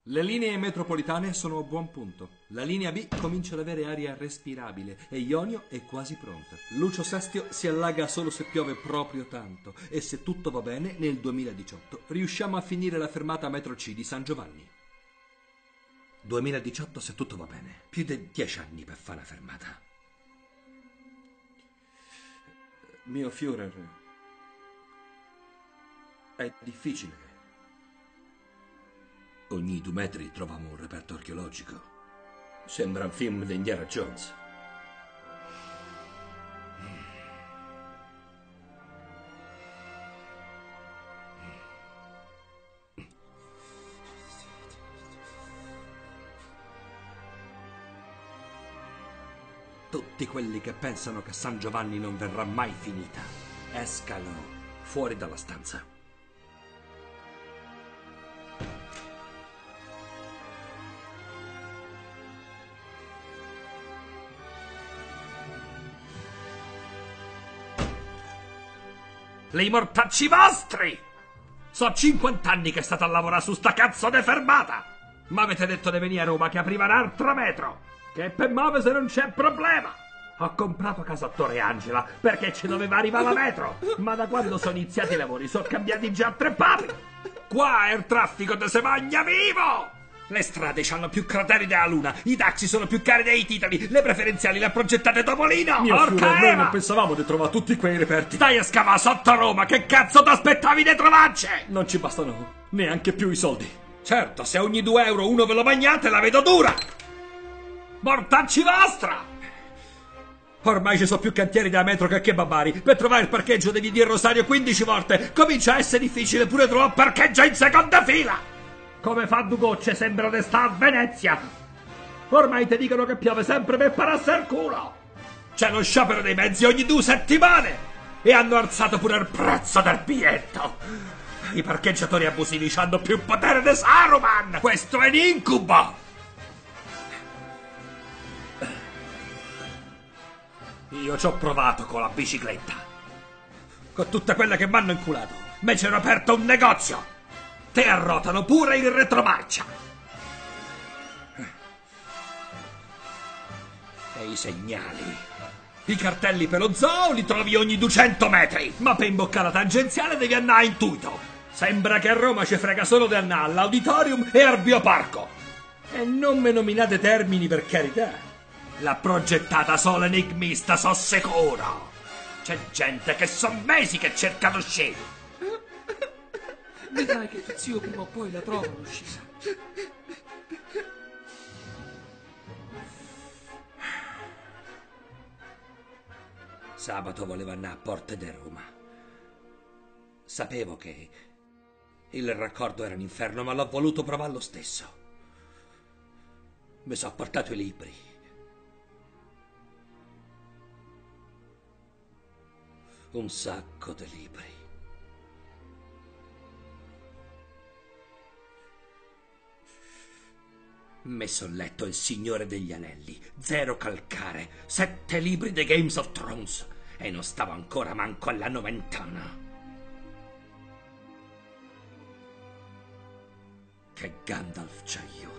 Le linee metropolitane sono a buon punto. La linea B comincia ad avere aria respirabile e Ionio è quasi pronta. Lucio Sestio si allaga solo se piove proprio tanto e se tutto va bene nel 2018 riusciamo a finire la fermata metro C di San Giovanni. 2018 se tutto va bene. Più di 10 anni per fare la fermata. Mio Führer, è difficile. Ogni 2 metri troviamo un reperto archeologico. Sembra un film di Indiana Jones. Tutti quelli che pensano che San Giovanni non verrà mai finita, escano fuori dalla stanza. I mortacci vostri! So 50 anni che state a lavorare su sta cazzo de fermata! Ma avete detto di venire a Roma che apriva un'altra metro! Che per muoversi non c'è problema! Ho comprato casa a Torre Angela perché ci doveva arrivare la metro! Ma da quando sono iniziati i lavori sono cambiati già 3 papi! Qua è il traffico de se magna vivo! Le strade hanno più crateri della luna, i taxi sono più cari dei titoli, le preferenziali le ha progettate Topolino! Mio Porca Führer, noi Eva! non pensavamo di trovare tutti quei reperti. Stai a scavare sotto Roma, che cazzo t'aspettavi di trovarci? Non ci bastano neanche più i soldi. Certo, se ogni 2 euro uno ve lo bagnate la vedo dura! Mortacci vostra! Ormai ci sono più cantieri da metro che kebabari. Per trovare il parcheggio devi dire Rosario 15 volte. Comincia a essere difficile pure trovare parcheggio in seconda fila! Come fa 2 gocce sembra di sta a Venezia! Ormai ti dicono che piove sempre per pararsi al culo! C'è lo sciopero dei mezzi ogni 2 settimane! E hanno alzato pure il prezzo del biglietto! I parcheggiatori abusivi hanno più potere di Saruman! Questo è un incubo! Io ci ho provato con la bicicletta. Con tutte quelle che m'hanno inculato. Me c'ero aperto un negozio. Te arrotano pure in retromarcia. E i segnali. I cartelli per lo zoo li trovi ogni 200 metri. Ma per imboccare la tangenziale devi andare a intuito. Sembra che a Roma ci frega solo di andare all'auditorium e al bioparco. E non me nominate termini per carità. L'ha progettata solo enigmista, so sicuro. C'è gente che son mesi che cerca d'uscire. Vedrai che tuo zio prima o poi la trova l'uscita. Sabato volevo andare a Porte de Roma. Sapevo che il raccordo era un inferno, ma l'ho voluto provare lo stesso. Mi sono portato i libri. Un sacco di libri. Mi son letto Il Signore degli Anelli, 0 calcare, 7 libri dei Games of Thrones e non stavo ancora manco alla 90. Che Gandalf c'è io.